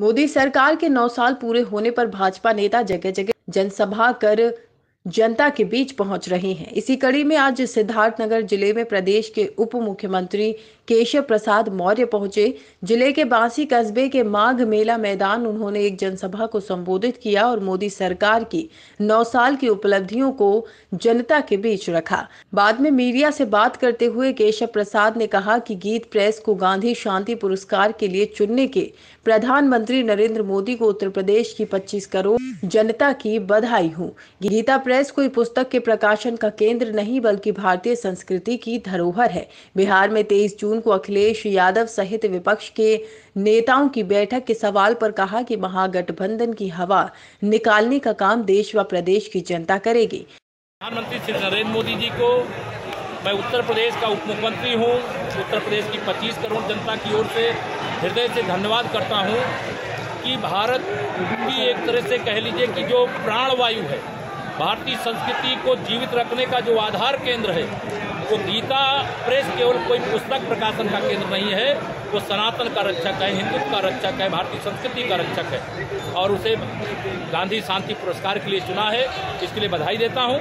मोदी सरकार के 9 साल पूरे होने पर भाजपा नेता जगह जगह जनसभा कर जनता के बीच पहुंच रहे हैं। इसी कड़ी में आज सिद्धार्थनगर जिले में प्रदेश के उप मुख्यमंत्री केशव प्रसाद मौर्य पहुंचे। जिले के बांसी कस्बे के माघ मेला मैदान उन्होंने एक जनसभा को संबोधित किया और मोदी सरकार की 9 साल की उपलब्धियों को जनता के बीच रखा। बाद में मीडिया से बात करते हुए केशव प्रसाद ने कहा कि गीत प्रेस को गांधी शांति पुरस्कार के लिए चुनने के प्रधानमंत्री नरेंद्र मोदी को उत्तर प्रदेश की 25 करोड़ जनता की बधाई हूँ। गीता प्रेस कोई पुस्तक के प्रकाशन का केंद्र नहीं बल्कि भारतीय संस्कृति की धरोहर है। बिहार में 23 जून को अखिलेश यादव सहित विपक्ष के नेताओं की बैठक के सवाल पर कहा कि महागठबंधन की हवा निकालने का काम देश व प्रदेश की जनता करेगी। प्रधानमंत्री श्री नरेंद्र मोदी जी को मैं उत्तर प्रदेश का उप मुख्यमंत्री हूँ, उत्तर प्रदेश की 25 करोड़ जनता की ओर से हृदय से धन्यवाद करता हूँ कि भारत की एक तरह से कह लीजिए कि जो प्राणवायु है, भारतीय संस्कृति को जीवित रखने का जो आधार केंद्र है, वो गीता प्रेस केवल कोई पुस्तक प्रकाशन का केंद्र नहीं है, वो सनातन का रक्षक है, हिंदुत्व का रक्षक है, भारतीय संस्कृति का रक्षक है और उसे गांधी शांति पुरस्कार के लिए चुना है। इसके लिए बधाई देता हूँ।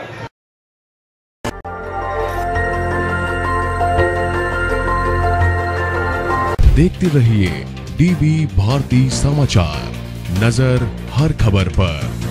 देखते रहिए डीवी भारती समाचार, नजर हर खबर पर।